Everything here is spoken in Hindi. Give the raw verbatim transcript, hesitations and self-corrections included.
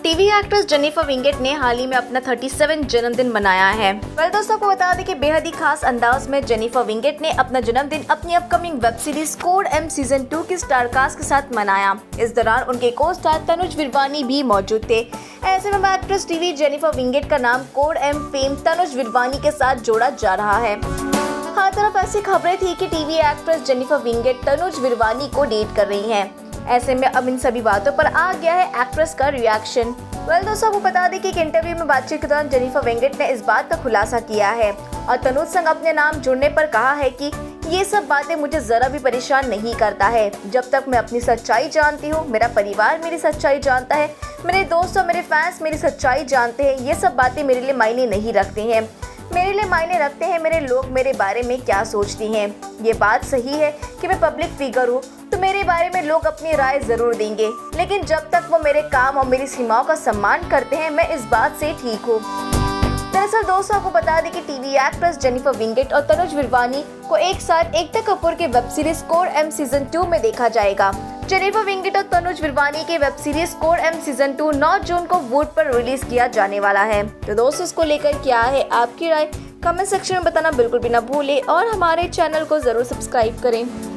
टीवी एक्ट्रेस जेनिफर विंगेट ने हाल ही में अपना सैंतीस जन्मदिन मनाया है। वेल दोस्तों, को बता दें कि बेहद ही खास अंदाज में जेनिफर विंगेट ने अपना जन्मदिन अपनी upcoming web series code M season two की स्टार कास्ट के साथ मनाया। इस दौरान उनके को स्टार तनुज विरवानी भी मौजूद थे। ऐसे में एक्ट्रेस टीवी जेनिफर विंगेट का नाम code M fame Tanuj Virwani के साथ जोड़ा जा रहा है। हर तरफ ऐसी खबरें थी कि TV actress Jennifer Winget Tanuj Virwani को डेट कर रही हैं। ऐसे में अब इन सभी बातों पर आ गया है एक्ट्रेस का रिएक्शन। वेल दोस्तों, आपको बता दें कि एक इंटरव्यू में बातचीत के दौरान जेनिफर विंगेट ने इस बात का खुलासा किया है और तनुज संग अपने नाम जुड़ने पर कहा है कि ये सब बातें मुझे जरा भी परेशान नहीं करता है। जब तक मैं अपनी सच्चाई जानती हूँ, मेरा परिवार मेरी सच्चाई जानता है, मेरे दोस्त और मेरे फैंस मेरी सच्चाई जानते हैं, ये सब बातें मेरे लिए मायने नहीं रखती हैं। मेरे लिए मायने रखते हैं मेरे लोग मेरे बारे में क्या सोचती हैं। ये बात सही है कि मैं पब्लिक फिगर हूँ, तो मेरे बारे में लोग अपनी राय जरूर देंगे, लेकिन जब तक वो मेरे काम और मेरी सीमाओं का सम्मान करते हैं, मैं इस बात से ठीक हूँ। दरअसल दोस्तों, आपको बता दें कि टीवी एक्ट्रेस जेनिफर विंगेट और तनुज विरवानी को एक साथ एकता कपूर के web series code M season two में देखा जाएगा। जेनिफर विंगेट और तनुज विरवानी के web series code M season two नौ जून को वूट पर रिलीज किया जाने वाला है। तो दोस्तों, इसको लेकर क्या है आपकी राय, कमेंट सेक्शन में बताना बिल्कुल भी ना भूलें और हमारे चैनल को जरूर सब्सक्राइब करें।